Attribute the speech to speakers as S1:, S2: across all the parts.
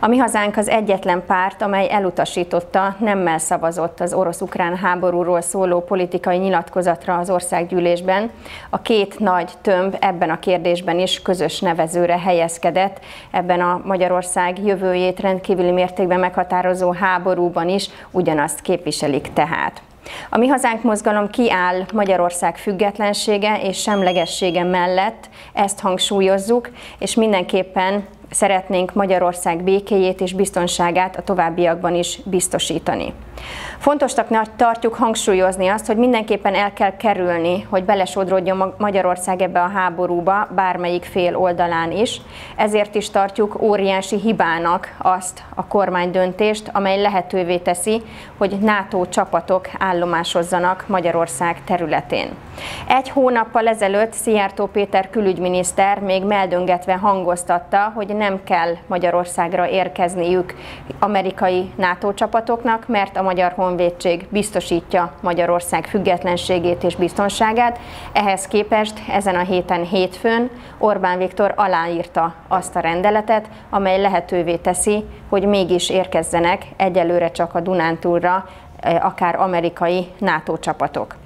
S1: A Mi Hazánk az egyetlen párt, amely elutasította, nemmel szavazott az orosz-ukrán háborúról szóló politikai nyilatkozatra az országgyűlésben. A két nagy tömb ebben a kérdésben is közös nevezőre helyezkedett, ebben a Magyarország jövőjét rendkívüli mértékben meghatározó háborúban is ugyanazt képviselik tehát. A Mi Hazánk mozgalom kiáll Magyarország függetlensége és semlegessége mellett, ezt hangsúlyozzuk, és mindenképpen szeretnénk Magyarország békéjét és biztonságát a továbbiakban is biztosítani. Fontosnak tartjuk hangsúlyozni azt, hogy mindenképpen el kell kerülni, hogy belesodródjon Magyarország ebbe a háborúba, bármelyik fél oldalán is. Ezért is tartjuk óriási hibának azt a kormánydöntést, amely lehetővé teszi, hogy NATO csapatok állomásozzanak Magyarország területén. Egy hónappal ezelőtt Szijjártó Péter külügyminiszter még meldöngetve hangoztatta, hogy nem kell Magyarországra érkezniük amerikai NATO csapatoknak, mert a Magyar Honvédség biztosítja Magyarország függetlenségét és biztonságát. Ehhez képest ezen a héten hétfőn Orbán Viktor aláírta azt a rendeletet, amely lehetővé teszi, hogy mégis érkezzenek egyelőre csak a Dunántúlra akár amerikai NATO csapatok.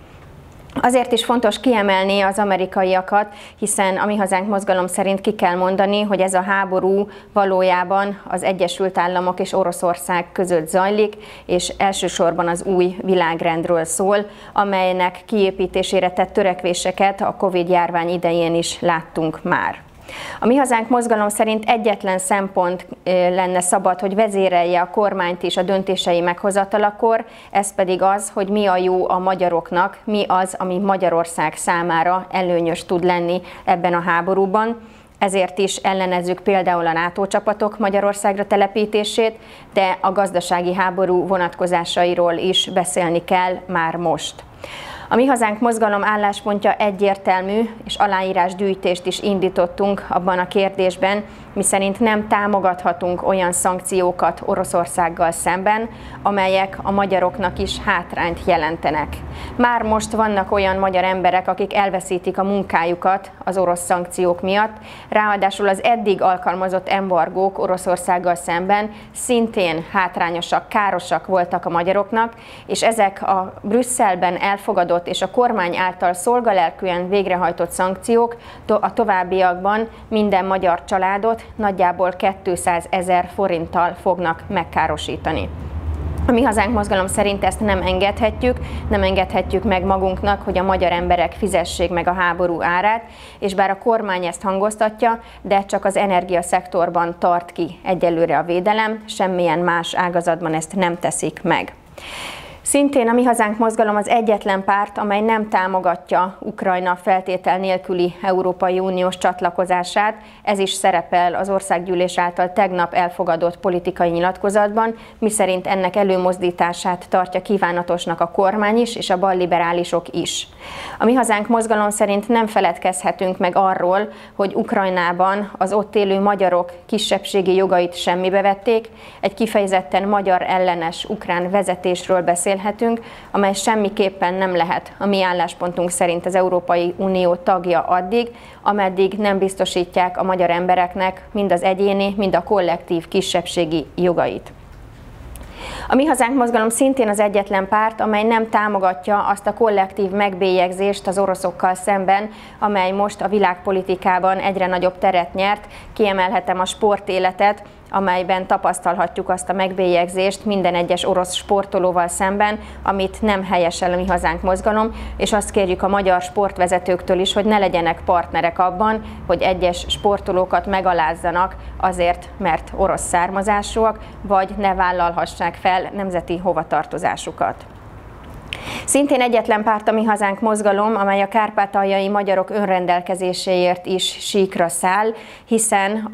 S1: Azért is fontos kiemelni az amerikaiakat, hiszen a Mi Hazánk mozgalom szerint ki kell mondani, hogy ez a háború valójában az Egyesült Államok és Oroszország között zajlik, és elsősorban az új világrendről szól, amelynek kiépítésére tett törekvéseket a Covid-járvány idején is láttunk már. A Mi Hazánk mozgalom szerint egyetlen szempont lenne szabad, hogy vezérelje a kormányt is a döntései meghozatalakor, ez pedig az, hogy mi a jó a magyaroknak, mi az, ami Magyarország számára előnyös tud lenni ebben a háborúban. Ezért is ellenezzük például a NATO csapatok Magyarországra telepítését, de a gazdasági háború vonatkozásairól is beszélni kell már most. A Mi Hazánk mozgalom álláspontja egyértelmű, és aláírásgyűjtést is indítottunk abban a kérdésben, miszerint nem támogathatunk olyan szankciókat Oroszországgal szemben, amelyek a magyaroknak is hátrányt jelentenek. Már most vannak olyan magyar emberek, akik elveszítik a munkájukat az orosz szankciók miatt, ráadásul az eddig alkalmazott embargók Oroszországgal szemben szintén hátrányosak, károsak voltak a magyaroknak, és ezek a Brüsszelben elfogadott és a kormány által szolgalelkűen végrehajtott szankciók a továbbiakban minden magyar családot nagyjából 200 000 forinttal fognak megkárosítani. A Mi Hazánk mozgalom szerint ezt nem engedhetjük meg magunknak, hogy a magyar emberek fizessék meg a háború árát, és bár a kormány ezt hangoztatja, de csak az energiaszektorban tart ki egyelőre a védelem, semmilyen más ágazatban ezt nem teszik meg. Szintén a Mi Hazánk mozgalom az egyetlen párt, amely nem támogatja Ukrajna feltétel nélküli Európai Uniós csatlakozását. Ez is szerepel az országgyűlés által tegnap elfogadott politikai nyilatkozatban, miszerint ennek előmozdítását tartja kívánatosnak a kormány is, és a balliberálisok is. A Mi Hazánk mozgalom szerint nem feledkezhetünk meg arról, hogy Ukrajnában az ott élő magyarok kisebbségi jogait semmibe vették, egy kifejezetten magyar ellenes ukrán vezetésről beszélhetünk, amely semmiképpen nem lehet a mi álláspontunk szerint az Európai Unió tagja addig, ameddig nem biztosítják a magyar embereknek mind az egyéni, mind a kollektív kisebbségi jogait. A Mi Hazánk mozgalom szintén az egyetlen párt, amely nem támogatja azt a kollektív megbélyegzést az oroszokkal szemben, amely most a világpolitikában egyre nagyobb teret nyert. Kiemelhetem a sportéletet, amelyben tapasztalhatjuk azt a megbélyegzést minden egyes orosz sportolóval szemben, amit nem helyesel a Mi Hazánk mozgalom, és azt kérjük a magyar sportvezetőktől is, hogy ne legyenek partnerek abban, hogy egyes sportolókat megalázzanak azért, mert orosz származásúak, vagy ne vállalhassák fel nemzeti hovatartozásukat. Szintén egyetlen párt a Mi Hazánk mozgalom, amely a kárpátaljai magyarok önrendelkezéséért is síkra száll, hiszen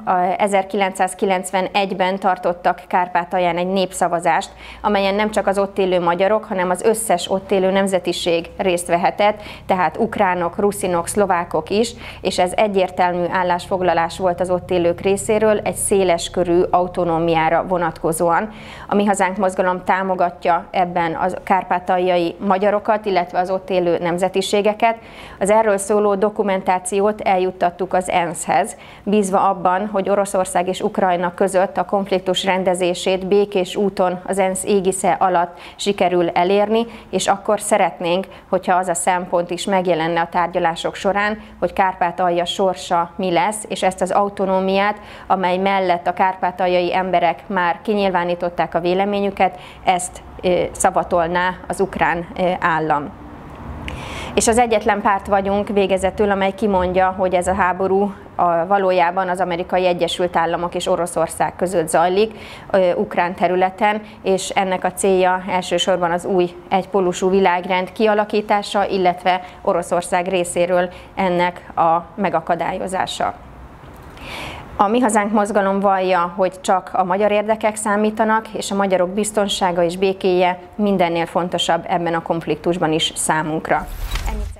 S1: 1991-ben tartottak Kárpátalján egy népszavazást, amelyen nem csak az ott élő magyarok, hanem az összes ott élő nemzetiség részt vehetett, tehát ukránok, ruszinok, szlovákok is, és ez egyértelmű állásfoglalás volt az ott élők részéről egy széleskörű autonómiára vonatkozóan. A Mi Hazánk mozgalom támogatja ebben a kárpátaljai magyarokat, illetve az ott élő nemzetiségeket. Az erről szóló dokumentációt eljuttattuk az ENSZ-hez, bízva abban, hogy Oroszország és Ukrajna között a konfliktus rendezését békés úton az ENSZ égisze alatt sikerül elérni, és akkor szeretnénk, hogyha az a szempont is megjelenne a tárgyalások során, hogy Kárpátalja sorsa mi lesz, és ezt az autonómiát, amely mellett a kárpátaljai emberek már kinyilvánították a véleményüket, ezt szavatolná az ukrán állam. És az egyetlen párt vagyunk végezetül, amely kimondja, hogy ez a háború valójában az Amerikai Egyesült Államok és Oroszország között zajlik ukrán területen, és ennek a célja elsősorban az új egypólusú világrend kialakítása, illetve Oroszország részéről ennek a megakadályozása. A Mi Hazánk mozgalom vallja, hogy csak a magyar érdekek számítanak, és a magyarok biztonsága és békéje mindennél fontosabb ebben a konfliktusban is számunkra. Ennyit